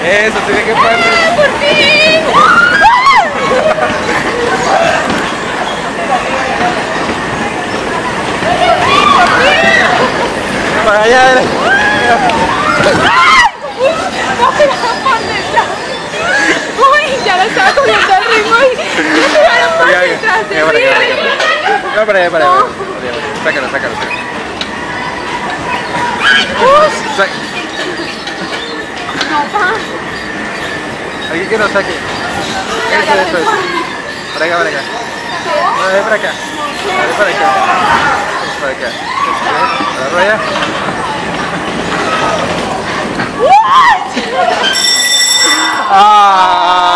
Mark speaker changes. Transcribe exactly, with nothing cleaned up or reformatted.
Speaker 1: Eso, tiene que pasar.
Speaker 2: ¡Por fin!
Speaker 1: Para allá.
Speaker 2: Uy, ya lo estaba cogiendo el ritmo y me tiraron más detrás de mí.
Speaker 1: No, para allá, para allá. Sácalo, sácalo, sácalo.
Speaker 2: No, pa.
Speaker 1: Alguien que nos saque. Eso, eso, eso. Para acá, para acá. No, ven para acá. Ven para acá. Para acá. Agarra allá. Ah.